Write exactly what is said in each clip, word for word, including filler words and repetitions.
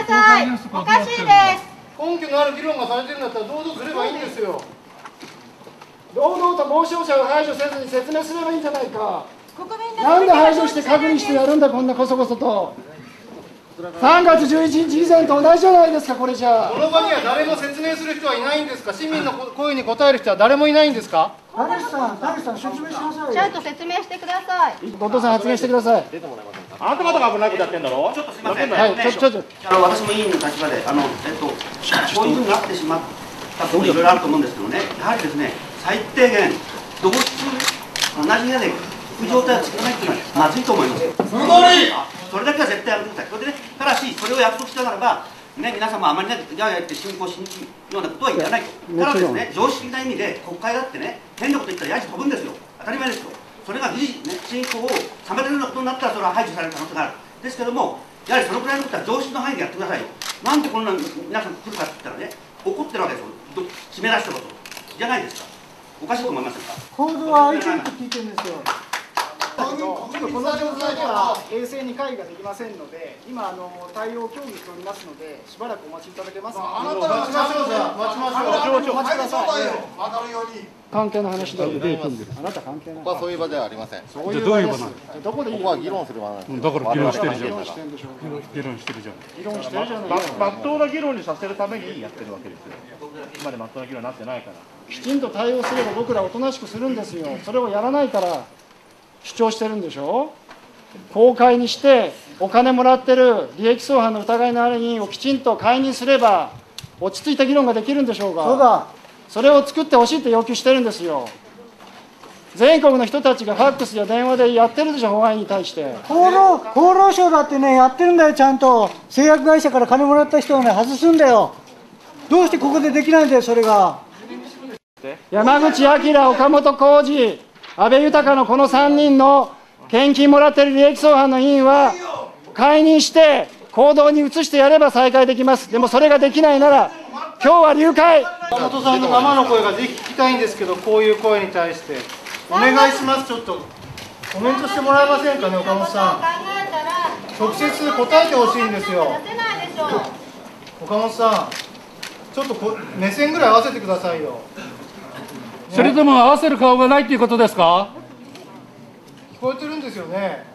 ださい。おかしいです。 根拠のある議論がされてるんだったら堂々すればいいんですよ。 堂々と傍聴者を排除せずに説明すればいいんじゃないか。 国民のなんで排除して隔離してやるんだ、こんなこそこそと。さんがつじゅういちにち以前と同じじゃないですか、これじゃあ。 この場には誰も説明する人はいないんですか。市民の声に答える人は誰もいないんですか。 田口さん、田口さん、説明しなさいよ。 ちゃんと説明してください。 後藤さん、発言してください。 あなた方が危ないことやってんだろ。 ちょっとすみません、 はい、ちょちょちょあの私も委員の立場で、あのえっと、こういうふうになってしまったこともいろいろあると思うんですけどね、やはりですね、最低限、同室、同じ部屋で行く状態を作らないというのはまずいと思います。その通り。それだけは絶対やめてください。それでね、ただし、それを約束したならば、ね、皆様あまりね、じゃあやって進行しにくいようなことは言わないと。ただですね、常識的な意味で、国会だってね、変なこと言ったらやじ飛ぶんですよ。当たり前ですよ。それが議事、ね、進行を妨げるようなことになったら、それは排除される可能性がある。ですけども、やはりそのくらいのことは常識の範囲でやってくださいよ。なんでこんな皆さん来るかって言ったらね、怒ってるわけですよ。締め出したことじゃないですか。おかしいと思いませんか。 行動は相手と聞いてるんですよ。ちょっとこの状態では冷静に会議ができませんので、今あの対応を協議しておりますので、しばらくお待ちいただけますか。 あなた待ちましょう。じゃあ待ちましょう。 お待ちください。 わかるように。 関係の話だよ。あなた関係ない。 ここはそういう場ではありません。 そういう場です。どこでいいここは議論する場なんです。 だから議論してるじゃん。 議論してるんでしょう。 議論してるじゃん。 議論してるじゃない。 まっとうな議論にさせるためにやってるわけですよ。今までまっとうな議論になってないから。 きちんと対応すれば僕らおとなしくするんですよ。それをやらないから主張してるんでしょ。公開にしてお金もらってる利益相反の疑いのある議員をきちんと解任すれば落ち着いた議論ができるんでしょうが、そうだ、それを作ってほしいって要求してるんですよ。全国の人たちがファックスや電話でやってるでしょ、法案に対して。厚労、厚労省だってね、やってるんだよ、ちゃんと。製薬会社から金もらった人をね、外すんだよ。どうしてここでできないんだよ、それが。山口晃、岡本浩二、安倍豊のこのさんにんの献金もらってる利益相反の委員は、解任して行動に移してやれば再開できます。でもそれができないなら、今日は流会。 岡本さんの生の声がぜひ聞きたいんですけど、こういう声に対して。お願いします、ちょっとコメントしてもらえませんかね、岡本さん。直接答えてほしいんですよ。岡本さん、ちょっとこ目線ぐらい合わせてくださいよ。ね、 それとも合わせる顔がないということですか。 聞こえてるんですよね。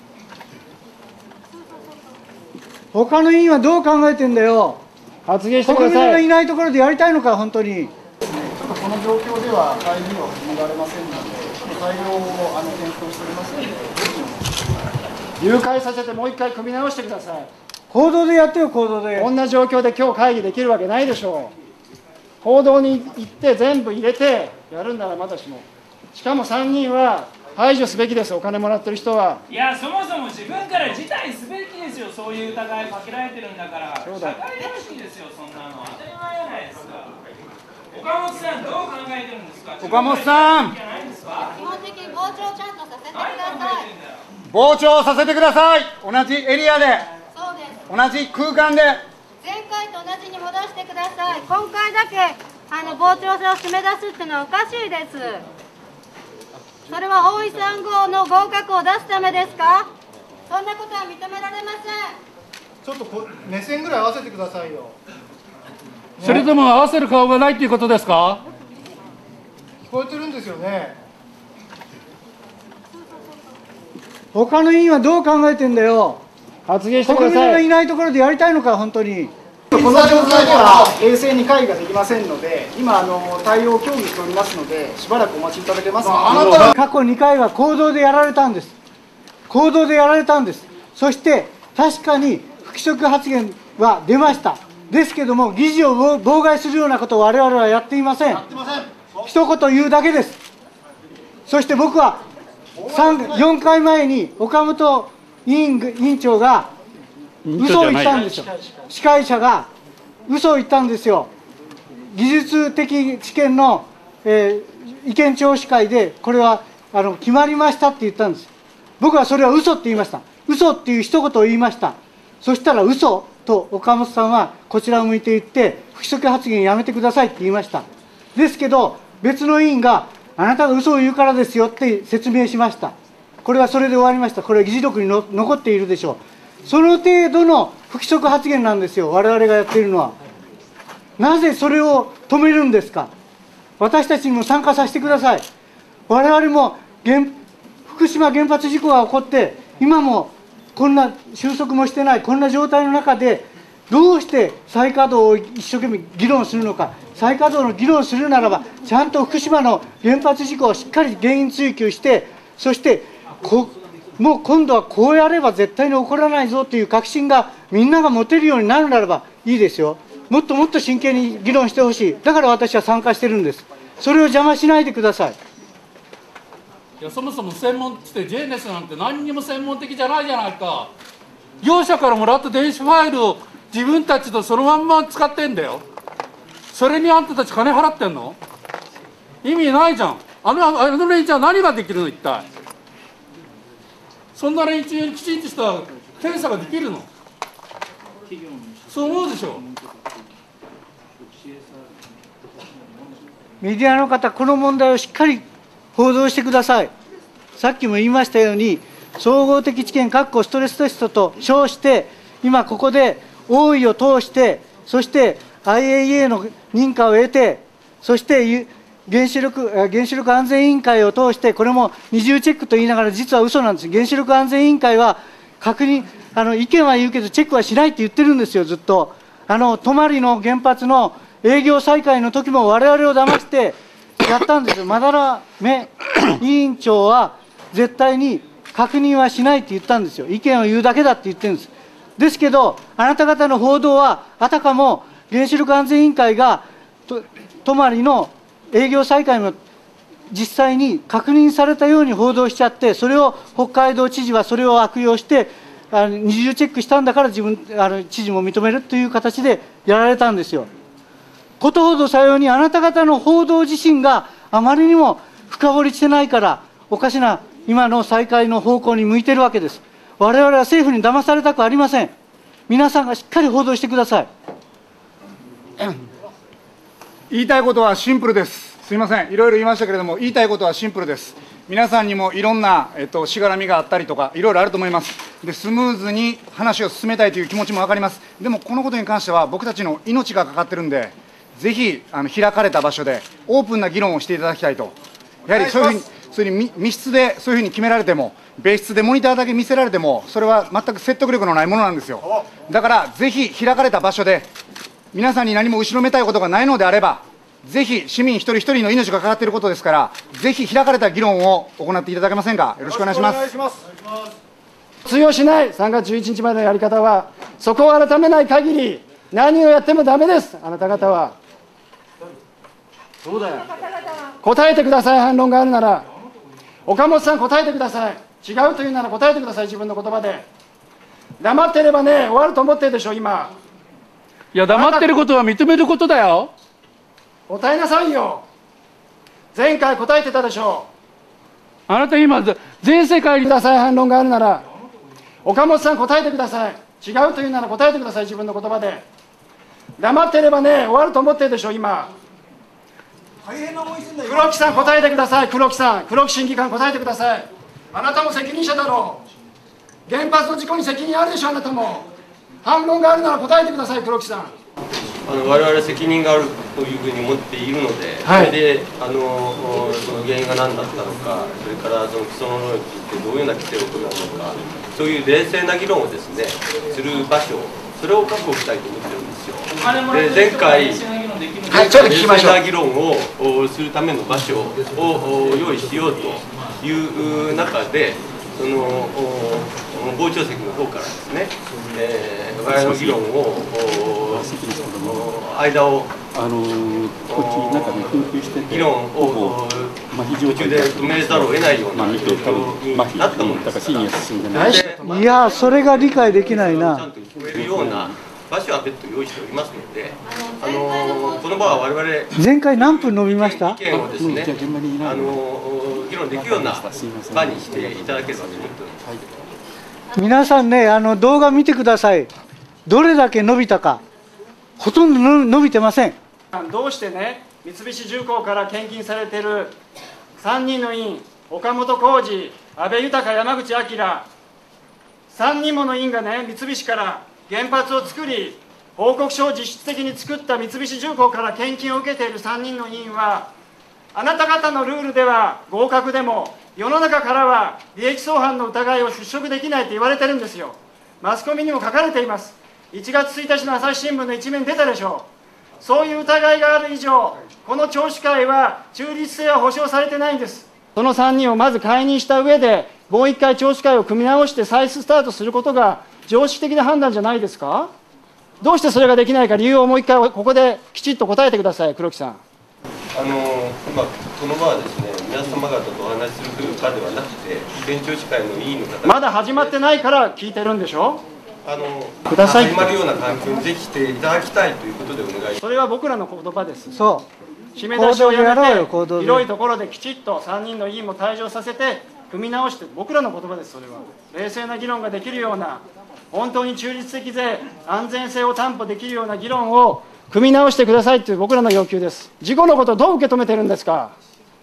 他の委員はどう考えてんだよ。発言してください。国民がいないところでやりたいのか、本当に。ちょっとこの状況では会議を進められませんので、ちょっと対応をあの検討しておりますので、誘拐させてもう一回組み直してください。行動でやってよ、行動で。こんな状況で今日会議できるわけないでしょう。行動に行って全部入れてやるんならまだしも。しかもさんにんは排除すべきです、お金もらってる人は。 いや、そもそも自分から辞退すべきですよ、そういう疑いかけられてるんだから、社会常識ですよ、そんなの、当たり前じゃないですか。岡本さん、どう考えてるんですか。 岡本さん、 基本的に傍聴ちゃんとさせてください。 傍聴させてください。同じエリアで、 そうです。 同じ空間で。 前回と同じに戻してください。今回だけあの傍聴者を締め出すっていうのはおかしいです。それは大井さん号の合格を出すためですか。そんなことは認められません。 ちょっとこ目線ぐらい合わせてくださいよ。 それとも合わせる顔がないということですか。 聞こえてるんですよね。 他の委員はどう考えてんだよ。発言してください。国民がいないところでやりたいのか、本当に。この状態では冷静に会議ができませんので、今あの対応を協議しておりますので、しばらくお待ちいただけますか。あなた過去にかいは行動でやられたんです。行動でやられたんです。そして確かに不規則発言は出ました。ですけども、議事を妨害するようなことを我々はやっていません。一言言うだけです。そして僕はよんかいまえに岡本委員委員長が嘘を言ったんですよ。司会者が嘘を言ったんですよ。技術的知見の、えー、意見聴取会でこれはあの決まりましたって言ったんです。僕はそれは嘘って言いました。嘘っていう一言を言いました。そしたら嘘と岡本さんはこちらを向いて言って不規則発言やめてくださいって言いました。ですけど別の委員があなたが嘘を言うからですよって説明しました。これはそれで終わりました。これは議事録にの残っているでしょう。 その程度の不規則発言なんですよ、我々がやっているのは。なぜそれを止めるんですか。私たちにも参加させてください。我々も原福島原発事故が起こって、今もこんな収束もしてない、こんな状態の中で、どうして再稼働を一生懸命議論するのか、再稼働の議論するならば、ちゃんと福島の原発事故をしっかり原因追及して、そしてこ、もう今度はこうやれば絶対に起こらないぞという確信がみんなが持てるようになるならばいいですよ。もっともっと真剣に議論してほしい。だから私は参加してるんです。それを邪魔しないでください。 いや、そもそも専門って ジェイエヌエス なんて何にも専門的じゃないじゃないか。業者からもらった電子ファイルを自分たちとそのまんま使ってんだよ。それにあんたたち金払ってんの？意味ないじゃん。あのあの連中は何ができるの一体。そんな連中にきちんとした検査ができるの？そう思うでしょ。 メディアの方、この問題をしっかり報道してください。さっきも言いましたように、総合的知見ストレステストと称して、今ここで大井を通して、そして アイエーイーエー の認可を得て、そして原子力原子力安全委員会を通して、これも二重チェックと言いながら、実は嘘なんです。原子力安全委員会は確認、あの意見は言うけど、チェックはしないって言ってるんですよ、ずっと。あの泊の原発の営業再開の時も、我々を騙してやったんですよ。まだらめ委員長は、絶対に確認はしないって言ったんですよ。意見を言うだけだって言ってるんです。ですけど、あなた方の報道は、あたかも原子力安全委員会が、泊の営業再開も実際に確認されたように報道しちゃって、それを北海道知事はそれを悪用して、あの二重チェックしたんだから自分あの知事も認めるという形でやられたんですよ。ことほどさように、あなた方の報道自身があまりにも深掘りしてないから、おかしな今の再開の方向に向いてるわけです。我々は政府に騙されたくありません。皆さんがしっかり報道してください。 言いたいことはシンプルです。すみません、いろいろ言いましたけれども、言いたいことはシンプルです。皆さんにもいろんな、えっと、しがらみがあったりとか、いろいろあると思います。で、スムーズに話を進めたいという気持ちも分かります。でも、このことに関しては、僕たちの命がかかってるんで、ぜひあの開かれた場所で、オープンな議論をしていただきたいと。やはりそういうふうに、そういうふうに密室でそういうふうに決められても、別室でモニターだけ見せられても、それは全く説得力のないものなんですよ。だから、ぜひ開かれた場所で、皆さんに何も後ろめたいことがないのであれば、ぜひ市民一人一人の命がかかっていることですから、ぜひ開かれた議論を行っていただけませんか。よろしくお願いします。 通用しないさんがつじゅういちにちまでのやり方は、そこを改めない限り、何をやってもだめです、あなた方は。 そうだよ。 答えてください、反論があるなら。岡本さん、答えてください。違うというなら答えてください、自分の言葉で。黙ってればね、終わると思ってるでしょ、今。 いや、黙ってることは認めることだよ。 答えなさいよ。前回答えてたでしょう。あなた今、全世界にください、反論があるなら。岡本さん、答えてください。違うというなら答えてください、自分の言葉で。黙ってればね、終わると思ってるでしょ、今。黒木さん、答えてください、黒木さん、黒木審議官、答えてください。あなたも責任者だろう。原発の事故に責任あるでしょ、あなたも。反論があるなら答えてください、黒木さん。 あの我々責任があるというふうに思っているので、はい、それであのその原因が何だったのか、それからその既存の能力ってどういうような規制を行うのか、そういう冷静な議論をですねする場所、それを確保したいと思ってるんですよ。で前回、はい、ちょっと聞きましょう。冷静な議論をするための場所を用意しようという中で、その傍聴席の方からですね、えー、我々の議論を間をあのこっちなんかね紛糾してて議論を途中で止めざるを得ないような状況になったものですから、 いやそれが理解できないな。 ちゃんと聞こえるような場所は別途用意しておりますので、あのこの場は我々 前回何分伸びました？ 意見をですね、あの議論できるような場にしていただければと思っております。 皆さんね、あの動画見てください。どれだけ伸びたか。ほとんど伸びてません。 どうしてね、三菱重工から献金されているさんにんの委員、岡本浩二、安倍豊、山口晃、 さんにんもの委員がね、三菱から原発を作り、報告書を実質的に作った三菱重工から献金を受けているさんにんの委員は、あなた方のルールでは合格でも、世の中からは利益相反の疑いを払拭できないと言われてるんですよ。マスコミにも書かれています。いちがつついたちの朝日新聞の一面に出たでしょう。そういう疑いがある以上、この聴取会は中立性は保障されてないんです。そのさんにんをまず解任した上で、もう一回聴取会を組み直して再スタートすることが常識的な判断じゃないですか。どうしてそれができないか、理由をもう一回ここできちっと答えてください。黒木さん。 あの今この場はですね、皆様方とお話しするという場ではなくて、現聴取会の委員の方、 まだ始まってないから聞いてるんでしょ。 あのください。 始まるような環境にぜひしていただきたいということでお願いします。 それは僕らの言葉です。 そう。 締め出しをやめて、 広広いところできちっとさんにんの委員も退場させて、組み直して、僕らの言葉です、それは。冷静な議論ができるような、本当に中立的で安全性を担保できるような議論を組み直してくださいという僕らの要求です。事故のことをどう受け止めてるんですか。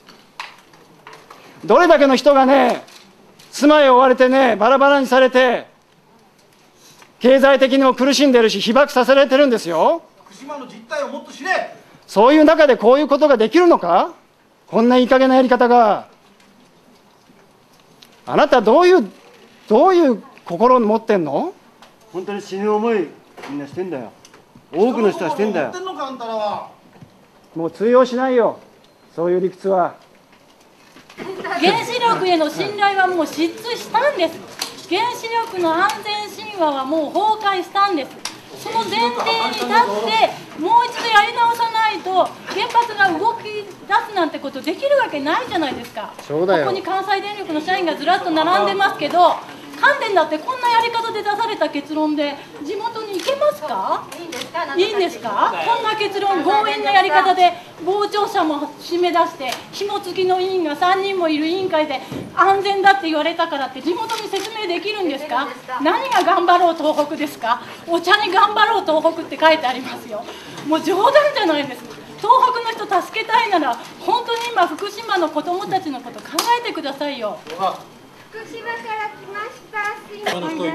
どれだけの人がね、住まいを追われてね、バラバラにされて、経済的にも苦しんでるし、被爆させられてるんですよ。 福島の実態をもっと知れ。 そういう中でこういうことができるのか、こんないい加減なやり方が。あなたどういう、どういう心を持ってんの。 本当に死ぬ思い、みんなしてんだよ。多くの人はしてんだよ。 もう通用しないよ、そういう理屈は。 原子力への信頼はもう失墜したんです。原子力の安全神話はもう崩壊したんです。その前提に立ってもう一度やり直さないと原発が動き出すなんてことできるわけないじゃないですか。 そうだよ。 ここに関西電力の社員がずらっと並んでますけど、関電だってこんなやり方で出された結論で地元に行けますか。いいんですか、いいんですか。こんな結論、強引なやり方で傍聴者も締め出して紐付きの委員がさんにんもいる委員会で安全だって言われたからって地元に説明できるんですか。何が頑張ろう東北ですか。お茶に頑張ろう東北って書いてありますよ。もう冗談じゃないです。東北の人助けたいなら本当に今福島の子どもたちのこと考えてくださいよ。 福島から来ました。すいません。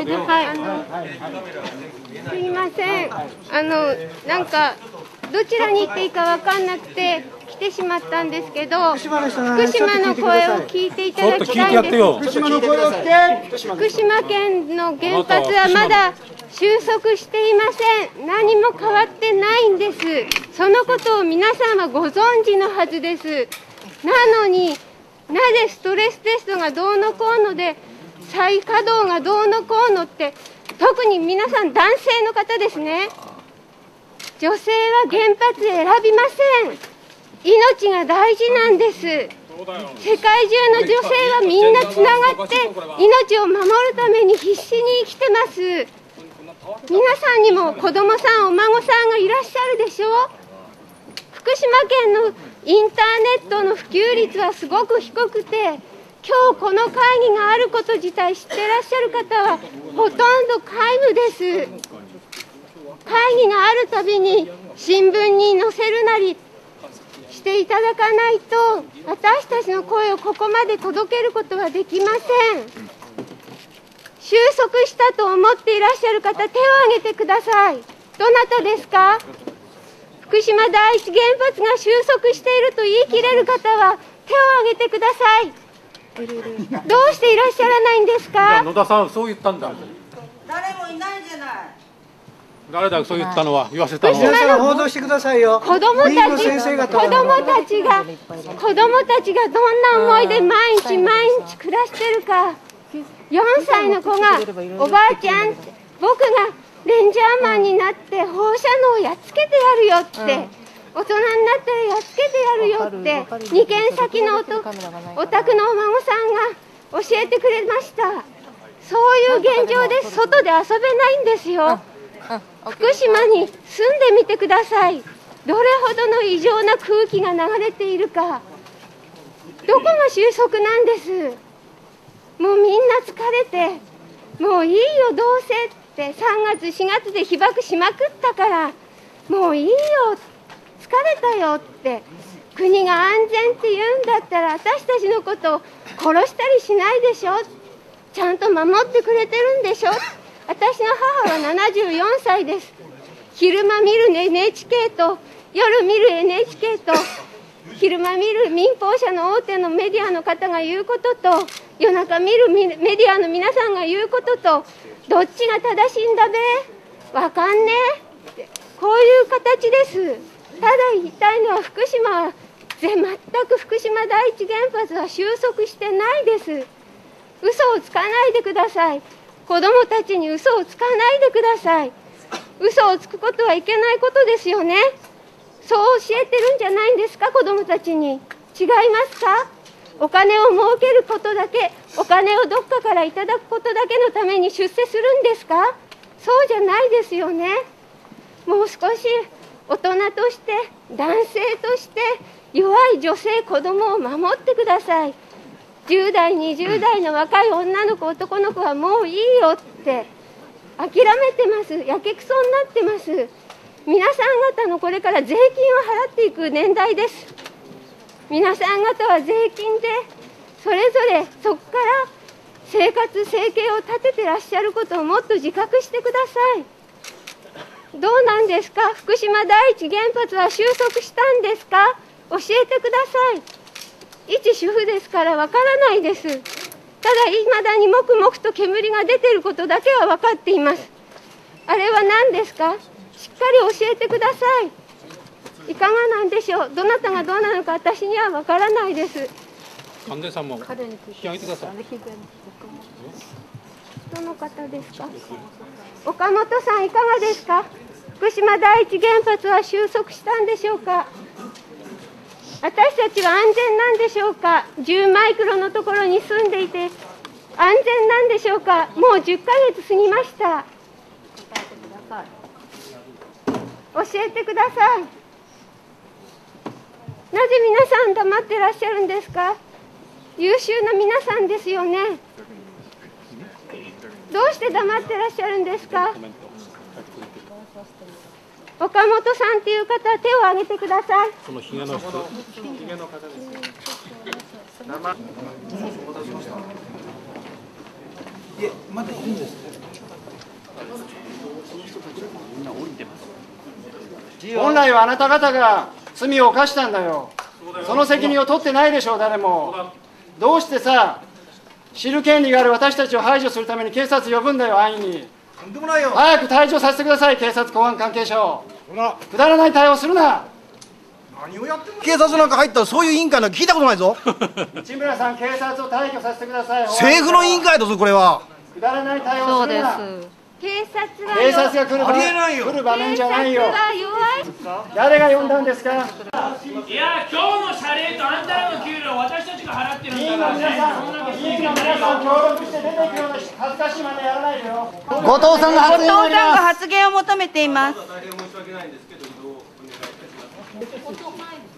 すいません。あのなんかどちらに行っていいかわかんなくて来てしまったんですけど、福島の声を聞いていただきたいんです。 福島の声を聞け。 福島県の原発はまだ収束していません。何も変わってないんです。そのことを皆さんはご存知のはずです。なのに。なぜストレステストがどうのこうので再稼働がどうのこうのって、特に皆さん男性の方ですね、女性は原発選びません。命が大事なんです。世界中の女性はみんなつながって命を守るために必死に生きてます。皆さんにも子供さんお孫さんがいらっしゃるでしょ。福島県のインターネットの普及率はすごく低くて、今日この会議があること自体知ってらっしゃる方はほとんど皆無です。会議があるたびに新聞に載せるなりしていただかないと、私たちの声をここまで届けることはできません。収束したと思っていらっしゃる方、手を挙げてください。どなたですか。福島第一原発が収束していると言い切れる方は手を挙げてください。どうしていらっしゃらないんですか。 野田さん、そう言ったんだ。 誰もいないじゃない。 誰だ、そう言ったのは、言わせたのは。報道してくださいよ。 子供たち、子供たちが、子供たちがどんな思いで毎日毎日暮らしてるか。よんさいの子がおばあちゃん、僕がレンジャーマンになって放射能をやっつけてやるよって、うん、大人になったらやっつけてやるよってにけん先のおとお宅のお孫さんが教えてくれました。そういう現状で外で遊べないんですよ。福島に住んでみてください。どれほどの異常な空気が流れているか。どこが収束なんです。もうみんな疲れて、もういいよどうせってさんがつしがつで被爆しまくったから、もういいよ疲れたよって、国が安全って言うんだったら私たちのことを殺したりしないでしょ。ちちゃんと守ってくれてるんでしょ。私の母はななじゅうよんさいです。昼間見る エヌエイチケー と夜見る エヌエイチケー と昼間見る民放社の大手のメディアの方が言うことと夜中見るメディアの皆さんが言うこととどっちが正しいんだべ。わかんねえ。こういう形です。ただ言いたいのは福島は全く福島第一原発は収束してないです。嘘をつかないでください。子どもたちに嘘をつかないでください。嘘をつくことはいけないことですよね。そう教えてるんじゃないんですか、子どもたちに。違いますか。お金を儲けることだけ、お金をどっかからいただくことだけのために出世するんですか。そうじゃないですよね。もう少し大人として男性として弱い女性子どもを守ってください。じゅう代にじゅう代の若い女の子男の子はもういいよって諦めてます。やけくそになってます。皆さん方のこれから税金を払っていく年代です。皆さん方は税金でそれぞれそこから生活生計を立ててらっしゃることをもっと自覚してください。どうなんですか。福島第一原発は収束したんですか。教えてください。一主婦ですからわからないです。ただいまだにもくもくと煙が出ていることだけは分かっています。あれは何ですか。しっかり教えてください。いかがなんでしょう。どなたがどうなのか私には分からないです。 関根さんも引き上げてください。 どの方ですか。岡本さんいかがですか。福島第一原発は収束したんでしょうか。私たちは安全なんでしょうか。じゅうマイクロのところに住んでいて安全なんでしょうか。もうじゅっかげつ過ぎました。教えてください。なぜ皆さん黙ってらっしゃるんですか。優秀な皆さんですよね。どうして黙ってらっしゃるんですか。岡本さんという方、手を挙げてください。 そのひげの人。 ひげの方です。名前。 いえ、まだいるんです。 本来はあなた方が罪を犯したんだよ。その責任を取ってないでしょう、誰も。どうしてさ、知る権利がある私たちを排除するために警察呼ぶんだよ、安易に。 とんでもないよ。 早く退場させてください、警察公安関係者を。くだらない対応するな。 何をやってんの。警察なんか入ったらそういう委員会なんか聞いたことないぞ。 市村さん、警察を退去させてください。 政府の委員会だぞ、これは。 くだらない対応するな。 警察は警察が来る場面、来る場面じゃないよ。誰が呼んだんですか。いや、 今日の謝礼とあんたらの給料、私たちが払ってるんだからね。 議員の皆さん、協力して出ていくような恥ずかしいまでやらないでよ。 後藤さんが発言を後藤さんが発言を求めています。 大変申し訳ないんですけど、移動をお願いいたします。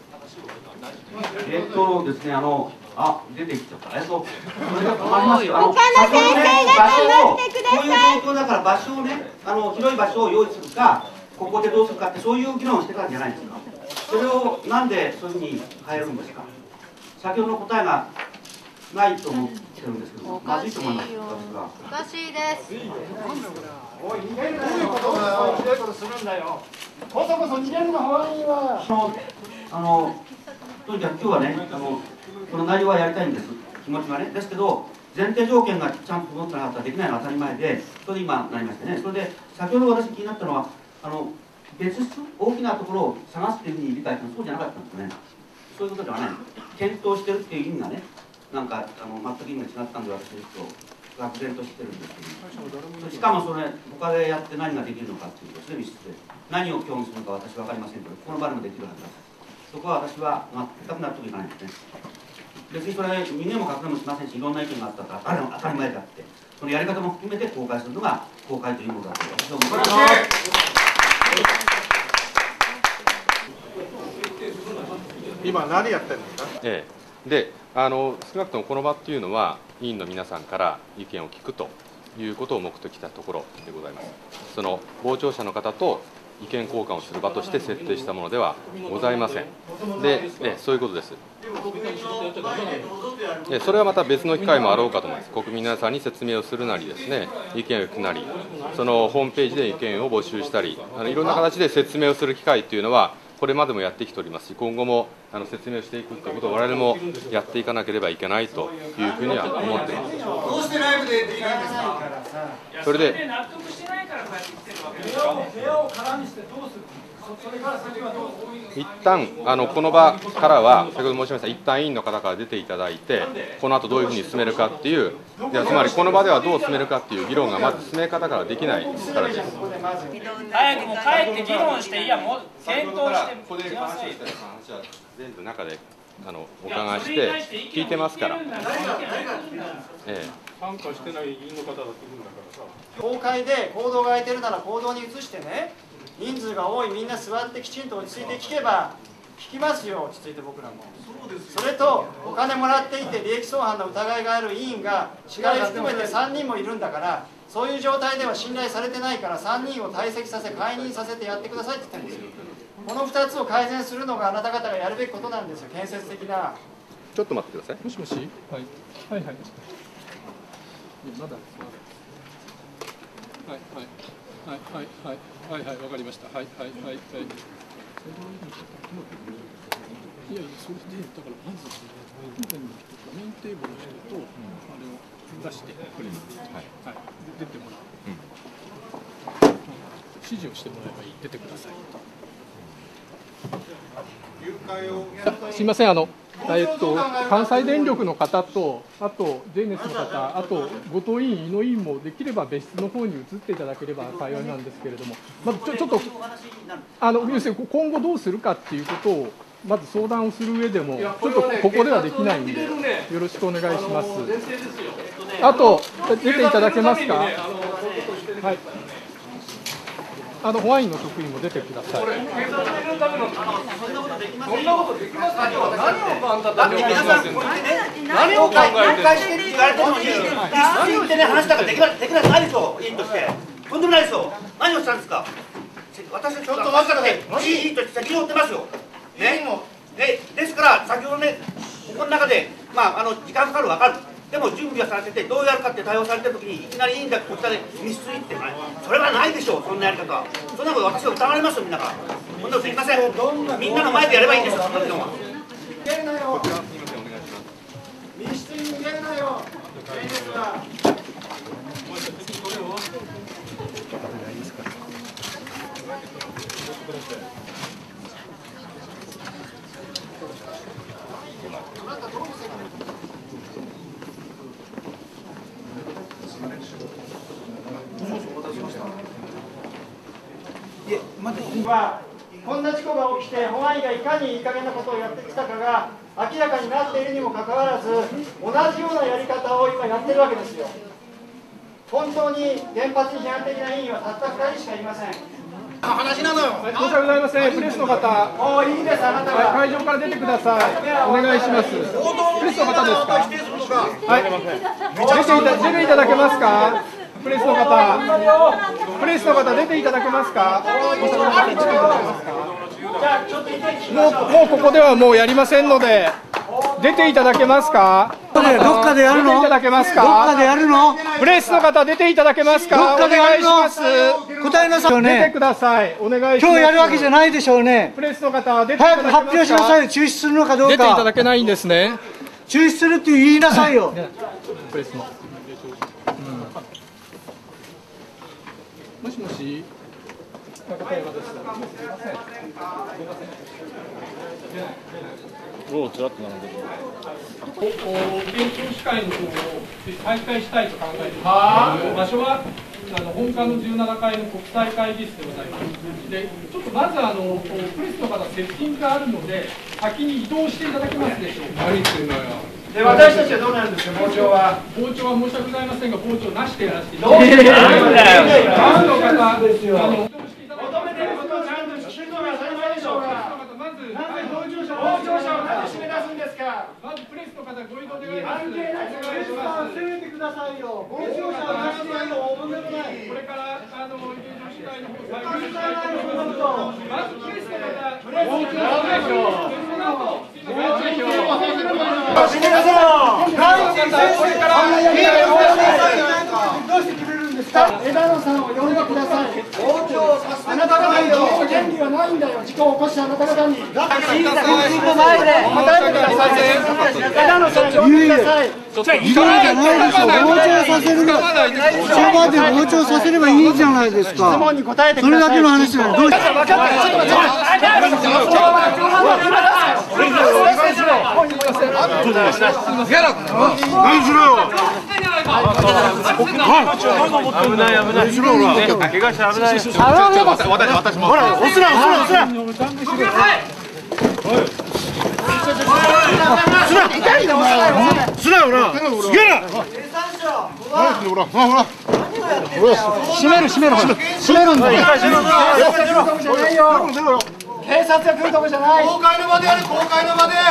えっとですね、あの、あ、出てきちゃった。えっと、それが困りますよ。他の先生が止まってください。 こういう状況だから場所をね、あの広い場所を用意するか、ここでどうするかってそういう議論をしてからんじゃないですか。それをなんでそういうふうに変えるんですか。先ほどの答えがないと思ってるんですけど、まずいと思います。 おかしいです。 おい、逃げるなよ。そうひどいことするんだよ。こそこそ逃げるの方がいいわ。 あの、とにかく今日はね、あのこの内容はやりたいんです、気持ちがね。ですけど、前提条件がちゃんと整ってなかったらできないのは当たり前で、それで今なりましてね、それで先ほど私気になったのは、あの別室、大きなところを探すというふうに理解したのはそうじゃなかったんですね。そういうことではない。検討してるっていう意味がね、なんかあの全く意味が違ったんで、私ちょっと愕然としてるんですけど、しかもそれ、他でやって何ができるのかっていうと、それに失礼。何を協議するのか私分かりませんけど、この場でもできるはずだ。そこは私は全く納得いかないんですね。別にそれ、逃げも隠れもしませんし、いろんな意見があったから、あれも当たり前だって、そのやり方も含めて公開するのが公開というものだと私は思います。 今、何やってるんですか。 ええ、であの少なくともこの場っていうのは、委員の皆さんから意見を聞くということを目的としたところでございます。その傍聴者の方と意見交換をする場として設定したものではございません。で、えそういうことです。えそれはまた別の機会もあろうかと思います。国民の皆さんに説明をするなりですね、意見を聞くなり、そのホームページで意見を募集したり、あのいろんな形で説明をする機会というのは、これまでもやってきておりますし、今後もあの説明をしていくということを我々もやっていかなければいけないというふうには思っています。 どうしてライブでできないんですか。 それで納得してないからこうやって来てるわけでしょ。 部屋を空にしてどうする。それから先はどうする。 一旦あのこの場からは、先ほど申しました、一旦委員の方から出ていただいて、この後どういうふうに進めるかっていう、いやつまりこの場ではどう進めるかっていう議論がまず進め方からできないからです。 早くもう帰って議論して、いや、もう検討してここで話をした話は全部中であのお伺いして聞いてますから。ええ、 参加してない委員の方だって言うんだからさ。 公開で行動が空いてるなら行動に移してね、人数が多いみんな座ってきちんと落ち着いて聞けば聞きますよ、落ち着いて僕らも。それとお金もらっていて利益相反の疑いがある委員がしがら含めてさんにんもいるんだから、そういう状態では信頼されてないからさんにんを退席させ解任させてやってくださいって言ってるんですよ。このふたつを改善するのがあなた方がやるべきことなんですよ、建設的な。 ちょっと待ってください。 もしもし。はいはいはい。まだ。はいはいはいはいはいはいはい、わかりました。はいはいはいはい。いやいや、それでだからまずメインテーブルの人とあれを出してくれる。はいはい。出てもらう。指示をしてもらえばいい。出てください。すみません、あの、えっと、関西電力の方と、あと、ジェイネスの方、あと、後藤委員、井野委員もできれば別室の方に移っていただければ幸いなんですけれども、まずちょちょっと、あの要するに今後どうするかっていうことを、まず相談をする上でも、ちょっとここではできないんで、よろしくお願いします。あと、出ていただけますか。はい。あの保安員の職員も出てください。そんなことできませんよ。何をあんたたち何を考えしてって言われてるのに、何を言ってね話したかできなできなくないでしょ、委員として。とんでもないですよ。何をしたんですか。私はちょっと待ってください。委員として責任を負ってますよ。ね。でですから先ほどね、ここの中でまああの時間かかるわかる。でも準備はされてて、どうやるかって対応されてるときに、いきなり委員だけこちらで密室にってない、それはないでしょう、そんなやり方は。そんなこと私は疑われますよ、みんなが。そんなことできません。みんなの前でやればいいんですよ、そんなのは。 逃げるなよ。密室に逃げるなよ。はこんな事故が起きて保安員がいかにいい加減なことをやってきたかが明らかになっているにもかかわらず、同じようなやり方を今やってるわけですよ。本当に原発に批判的な委員はたったふたりしかいません。 話なのよ。 申し訳ございません。プレスの方、 もういいです、あなたが。 会場から出てください。お願いします。プレスの方ですか。はい。出ていた出ていただけますか。プレスの方、プレスの方出ていただけますか。もうもうここではもうやりませんので出ていただけますか。 どっかでやるの？ 出ていただけますか。 どっかでやるの？ プレスの方出ていただけますか。 どっかでやるの？ お願いします。 答えなさいよね。 出てください。お願いします。 今日やるわけじゃないでしょうね。 プレスの方出ていただけますか。 早く発表しなさいよ。中止するのかどうか。 出ていただけないんですね。 中止するって言いなさいよ。 プレスの。もしもし。中山です。すみません。 ローちらっと並んでる。 勉強機会の方を再開したいと考えています。場所はあの本館のじゅうななかいの国際会議室でございます。で、ちょっとまずあのプレスの方セッティングがあるので先に移動していただけますでしょうか。 何言ってんのよ。で、私たちはどうなるんですか、傍聴は。 傍聴は申し訳ございませんが、傍聴なしでやらせていただきます。どうなんだよ。何の方ですよ。求めていることをちゃんと聞くのが当たり前でしょうが。まず、なぜ傍聴者をなぜ締め出すんですか。 まずプレスの方ご移動願います。 関係ないです。プレスさん、攻めてくださいよ。傍聴者はなしでいいよ。問題もない。 これからあの入場した枝野さんを呼んでください。あなた方に権利はないんだよ。事故を起こしたあなた方に。前で答えてください。枝野さん呼んでください。 いるんじゃないでしょ。傍聴させるの。その場で傍聴させればいいじゃないですか。 質問に答えてくそれださい。 だけの話だよ。どうして。 分かった。ちょっと待って。 何しろよ。 危ない危ない。しろほら。怪我して危ない。 私も。ほら、押すな押すな押すな。 痛いなお前。 すなよな。すげえな。ほらほら。 閉める閉める閉めるんだよ。警察が来るとこじゃない。 公開の場でやる公開の場で。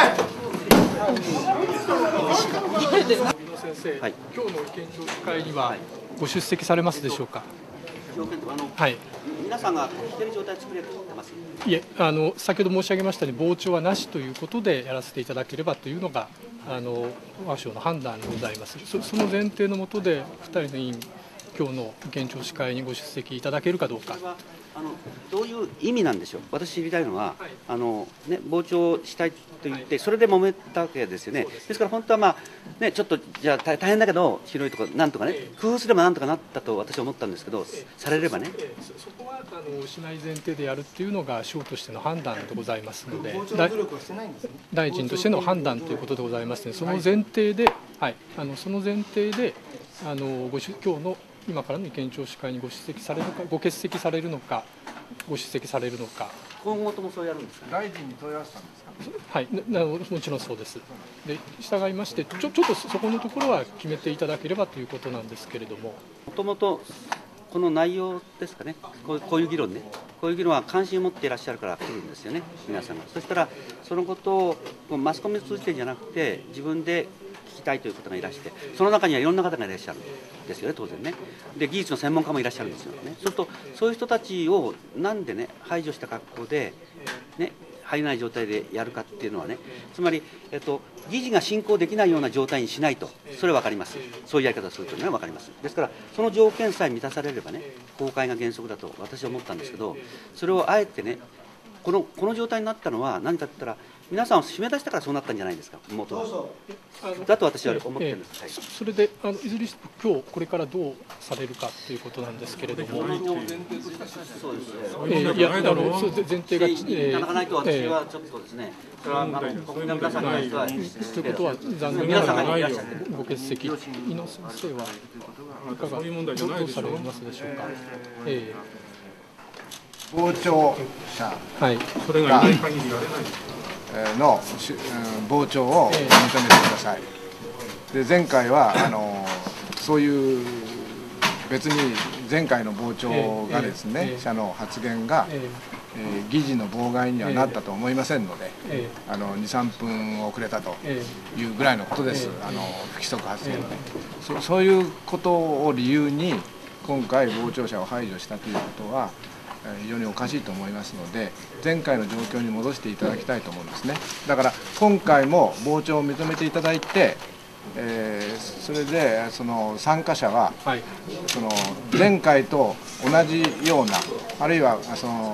先生、はい、今日の意見聴取会にはご出席されますでしょうか。はい。 皆さんが来てる状態作れると思ってます。 いえ、あの先ほど申し上げましたように傍聴はなしということでやらせていただければというのがあの我が省の判断でございます。そ, その前提のもとでふたりの委員今日の意見聴取会にご出席いただけるかどうか。 あのどういう意味なんでしょう。私知りたいのは、はい、あのね傍聴したいと言ってそれで揉めたわけですよね。ですから本当はまあねちょっとじゃあ大変だけど広いところなんとかね工夫すればなんとかなったと私は思ったんですけど、されればね。 そこはあのしない前提でやるっていうのが省としての判断でございますので、大臣としての判断ということでございますので、その前提で、はい、あのその前提であのご今日の今からの意見聴取会にご出席されるのか、ご欠席されるのか、ご出席されるのか。 今後ともそうやるんですか。 大臣に問い合わせたんですか。 はい、なもちろんそうです。で、従いまして、ちょちょっとそこのところは決めていただければということなんですけれども。 もともとこの内容ですかね。こう、こういう議論ね。こういう議論は関心を持っていらっしゃるから来るんですよね。皆さんが。そしたらそのことをマスコミを通じてじゃなくて自分で聞きたいという方がいらして、その中にはいろんな方がいらっしゃるんですよね、当然ね。で、技術の専門家もいらっしゃるんですよね。そうすると、そういう人たちをなんでね、排除した格好で、ね、入れない状態でやるかっていうのはね、つまり、えっと、議事が進行できないような状態にしないと、それは分かります。そういうやり方をするというのは分かります。ですから、その条件さえ満たされればね、公開が原則だと私は思ったんですけど、それをあえてね、このこの状態になったのは何かって言ったら、皆さんを締め出したからそうなったんじゃないですか、元は。だと私は思ってるんです。 ええ、そ, それであのいずれにしても今日これからどうされるかということなんですけれども。 そうですね。 ええ、いやあの前提が、ええ、いただかないと私はちょっとですね。それはまあ国民の皆さんに対してはということは残念ながらご欠席井野先生はいかがどうされますでしょうか。ええ。 傍聴者はいそれがいない限りやれないの傍聴を認めてください。で前回はあのそういう別に前回の傍聴がですね、社の発言が、えー、議事の妨害にはなったと思いませんので、あのに、さんぷん遅れたというぐらいのことです。あの不規則発言ね。そ, そういうことを理由に今回傍聴者を排除したということは非常におかしいと思いますので、前回の状況に戻していただきたいと思うんですね。だから今回も傍聴を認めていただいて、えー、それでその参加者は、はい、その前回と同じような、あるいはその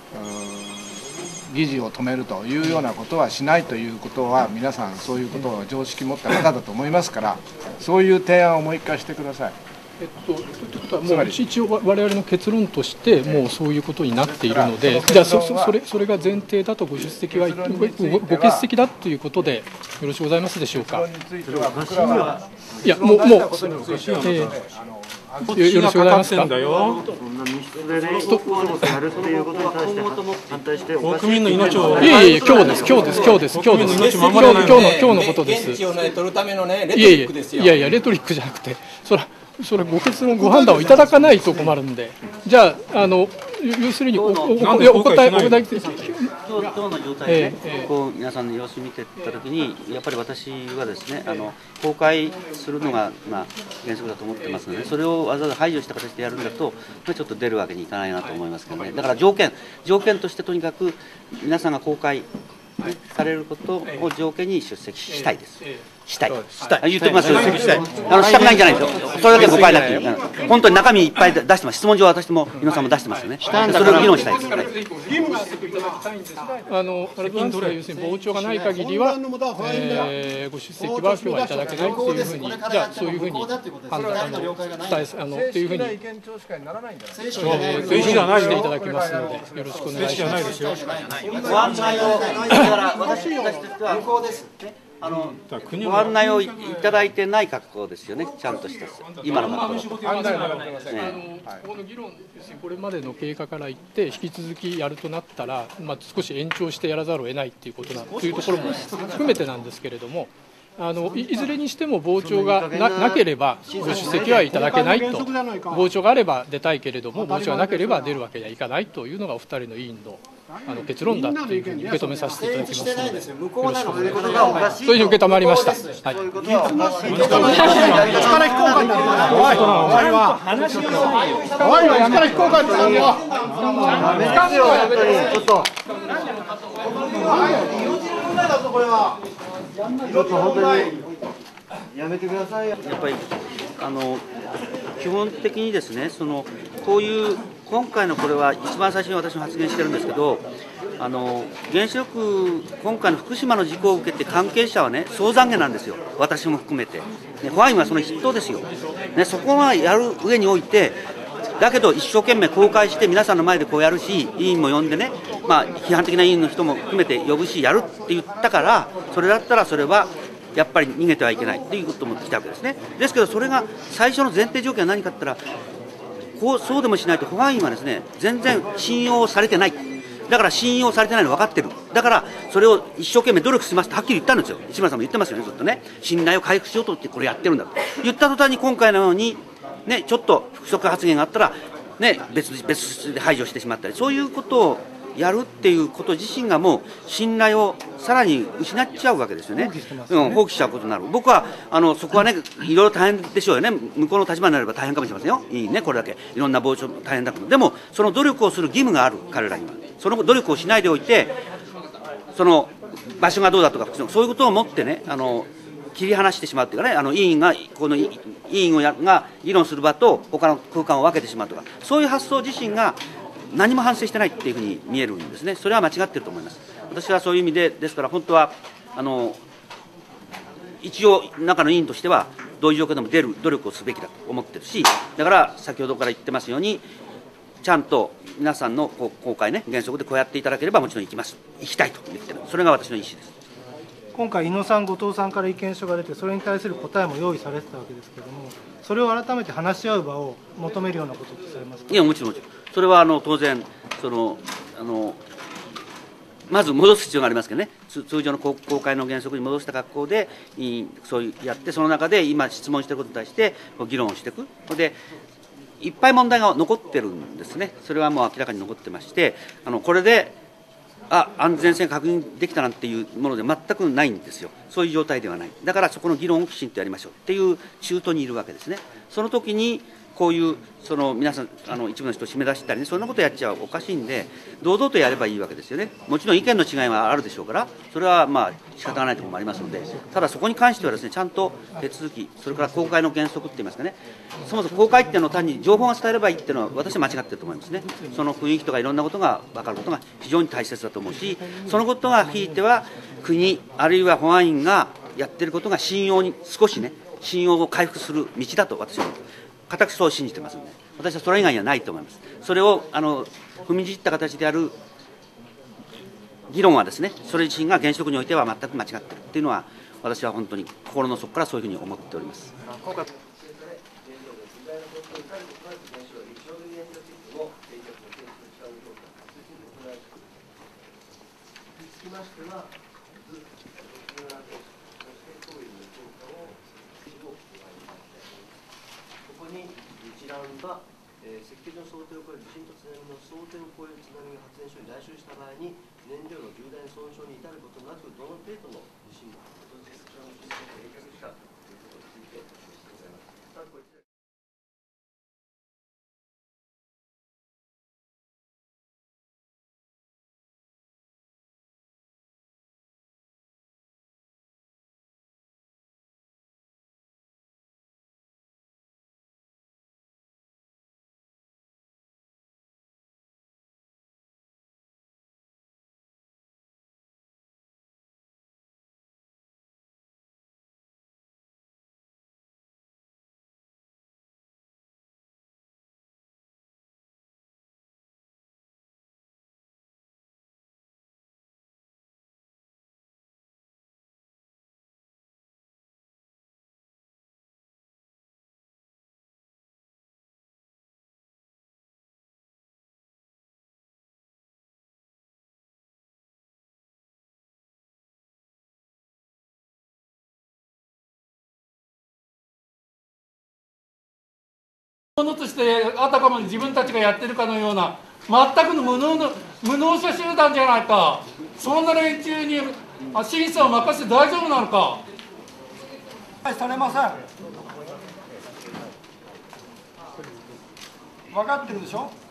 議事を止めるというようなことはしないということは、皆さんそういうことを常識持った方だと思いますから、そういう提案をもう一回してください。 えっと、ということはもう一応我々の結論としてもうそういうことになっているので、じゃあ そ, そ, れそれが前提だとご出席は ご, ご欠席だということでよろしくございますでしょうか。いやもうもう、えー、よろしくございますか。 国民の命を。 いやいや今日です今日です今日です今日です今日の今日のことです。いやいやいやいやレトリックじゃなくて、それそれご結論ご判断をいただかないと困るんで、じゃああの要するにおおお答えお答え今日今日今日の状態で、ね、こう皆さんの様子を見ていったときに、やっぱり私はですね、あの公開するのが、まあ、原則だと思ってますので、それをわざわざ排除した形でやるんだと、ちょっと出るわけにいかないなと思いますけどね、だから条件、条件としてとにかく皆さんが公開されることを条件に出席したいです。したい。したい。言ってます。したい。あの、したくないんじゃないですよ。それだけ誤解なく。本当に中身いっぱい出してます。質問状は私も、井野さんも出してますよね。それを議論したいです。 あの、インドは要するに傍聴がない限りは、えー、ご出席は今日はいただけないというふうに、じゃあ、そういうふうに判断、あの、伝え、あの、というふうに、正式じゃないしていただきますので、よろしくお願いします。 ご案内を、だから私たちとしては、無効です。あのご案内をいただいてない格好ですよね、ちゃんとした今の格好。 この議論ですね、これまでの経過から言って、引き続きやるとなったら、まあ、少し延長してやらざるを得ないということなというところも含めてなんですけれども。あの い, いずれにしても傍聴が な, なければご出席はいただけないと、傍聴があれば出たいけれども、傍聴がなければ出るわけにはいかないというのがお二人の委員のあの結論だというふうに受け止めさせていただきますので、よろしくお願いします。そういうふうに受け止まりました。はい。 力非公開だな。おい、お前は。おいは力非公開だぞ。やめてよ、本当に。ちょっと。命の問題だぞ、これは。ちょっと本当にやめてくださいよ。 やっぱりあの基本的にですね、そのこういう今回のこれは一番最初に私も発言してるんですけど、あの原子力今回の福島の事故を受けて関係者はね総懺悔なんですよ。私も含めて、ね、保安院はその筆頭ですよ。ね、そこはやる上において。だけど一生懸命公開して皆さんの前でこうやるし、委員も呼んでね、まあ、批判的な委員の人も含めて呼ぶしやるって言ったから、それだったらそれはやっぱり逃げてはいけないっていうことも来たわけですね。ですけどそれが最初の前提条件は何かって言ったら、こうそうでもしないと保安院はですね全然信用されてない。だから信用されてないの分かってる。だからそれを一生懸命努力しますってはっきり言ったんですよ。市村さんも言ってますよね、ずっとね。信頼を回復しようとってこれやってるんだと言った途端に今回のようにね、ちょっと不足発言があったら、ね、別別で排除してしまったり、そういうことをやるっていうこと自身がもう信頼をさらに失っちゃうわけですよね。放棄してますね。うん、放棄しちゃうことになる。僕はあのそこはね、いろいろ大変でしょうよね。向こうの立場になれば大変かもしれませんよ。いいね、これだけいろんな傍聴大変だけど、でもその努力をする義務がある彼らには。その努力をしないでおいて、その場所がどうだとか、そういうことをもってね、あの切り離してしまうというかね、あの委員がこの委員をやが議論する場と他の空間を分けてしまうとか、そういう発想自身が何も反省してないっていうふうに見えるんですね。それは間違ってると思います。私はそういう意味でですから、本当はあの一応中の委員としてはどういう状況でも出る努力をすべきだと思ってるし、だから先ほどから言ってますように、ちゃんと皆さんの公開ね、原則でこうやっていただければもちろん行きます、行きたいと言ってる、それが私の意思です。 今回、井野さん、後藤さんから意見書が出て、それに対する答えも用意されてたわけですけれども、それを改めて話し合う場を求めるようなことってされますか。 いや、もちろん、もちろん、それはあの当然そのあの、まず戻す必要がありますけどね、通常の公開の原則に戻した格好で、そういうやって、その中で今、質問していることに対して議論をしていく。でいっぱい問題が残ってるんですね。それはもう明らかに残ってまして、あのこれであ安全性確認できたなんていうもので全くないんですよ。そういう状態ではない。だからそこの議論をきちんとやりましょうっていう中途にいるわけですね。その時にこういうその皆さんあの一部の人を締め出したりね、そんなことやっちゃおかしいんで、堂々とやればいいわけですよね。もちろん意見の違いはあるでしょうから、それはまあ仕方がないところもありますので、ただそこに関してはですね、ちゃんと手続き、それから公開の原則って言いますかね、そもそも公開っていうのを単に情報が伝えればいいっていうのは私は間違ってると思いますね。その雰囲気とかいろんなことが分かることが非常に大切だと思うし、そのことがひいては国あるいは保安院がやってることが信用に少しね、信用を回復する道だと私は固くそう信じてますので、私はそれ以外にはないと思います。それをあの踏みにじった形である議論はですね、それ自身が原子力においては全く間違っているというのは、私は本当に心の底からそういうふうに思っております。 が、えー、設計の想定を超える地震と津波の想定を超える津波が発電所に来襲した場合に、 燃料の重大な損傷に至ることなく、どの程度の地震も計画したということについてございます。 ものとしてあたかも自分たちがやってるかのような全くの無能の無能者集団じゃないか。そんな連中に審査を任せて大丈夫なのか。 されません。分かってるでしょ。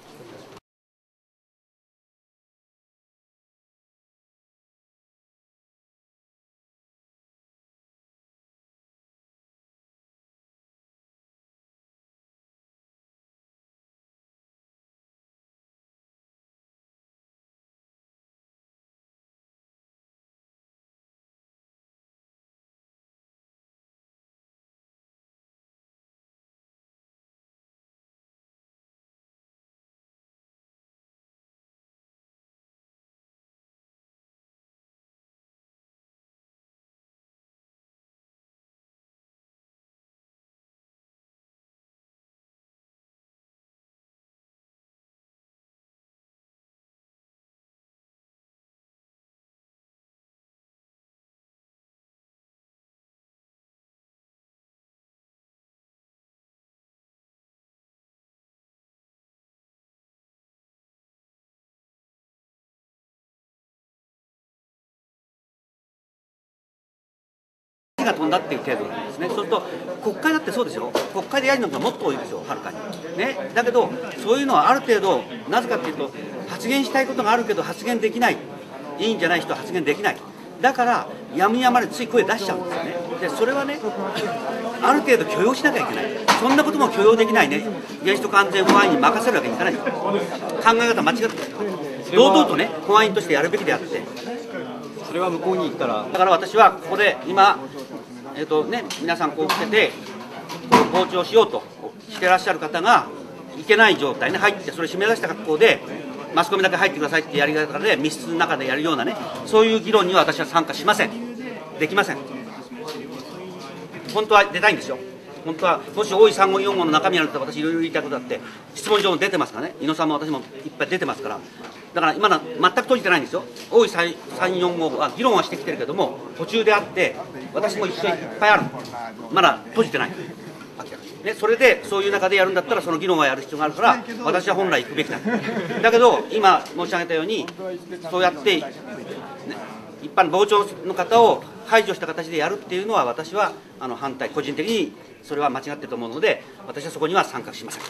が飛んだっていう程度なんですね。そうすると国会だってそうですよ。国会でやるのがもっと多いですよ、はるかに。ね、だけどそういうのはある程度なぜかっていうと発言したいことがあるけど発言できない、いいんじゃない人は発言できない。だからやむやまでつい声出しちゃうんですよね。でそれはねある程度許容しなきゃいけない。そんなことも許容できないね原子力安全保安院に任せるわけにいかない。考え方間違ってる。堂々とね保安院としてやるべきであって。それは向こうに行ったらだから私はここで今えっとね皆さんこう来ててこう傍聴しようとしてらっしゃる方がいけない状態に入ってそれ締め出した格好でマスコミだけ入ってくださいってやり方で密室の中でやるようなねそういう議論には私は参加しません。できません。本当は出たいんですよ。本当はもし多いさんごうよんごうの中身やると私いろいろ言いたいことあって質問状も出てますからね井野さんも私もいっぱい出てますからだから今の全く閉じてないんですよ。多いさんよんごうは議論はしてきてるけども途中であって私も一緒にいっぱいあるまだ閉じてないね、それでそういう中でやるんだったらその議論はやる必要があるから私は本来行くべきだだけど今申し上げたようにそうやって、ね、一般の傍聴の方を排除した形でやるっていうのは私はあの反対個人的にそれは間違っていると思うので私はそこには参画しません。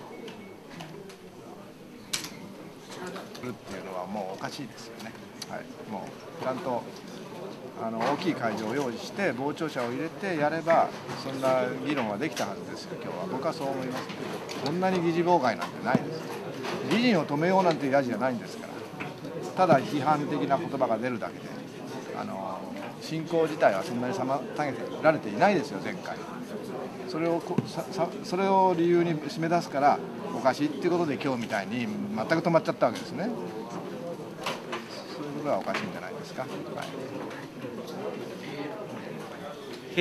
っていうのはもうおかしいですよね。はい、もうちゃんとあの大きい会場を用意して傍聴者を入れてやればそんな議論はできたはずですよ。今日は僕はそう思いますけどこんなに議事妨害なんてないです。議員を止めようなんていうやじじゃないんですからただ批判的な言葉が出るだけであの進行自体はそんなに妨げられていないですよ前回。それをささそれを理由に締め出すからおかしいっていうことで今日みたいに全く止まっちゃったわけですね。そういうことはおかしいんじゃないですか。はい